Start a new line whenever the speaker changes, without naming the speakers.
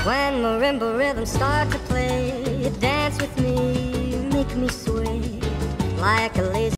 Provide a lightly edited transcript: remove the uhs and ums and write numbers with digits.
When marimba rhythms start to play, dance with me, make me sway like a lazy